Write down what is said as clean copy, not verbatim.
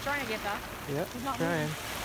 trying to get that. Yep, He's not trying. moving.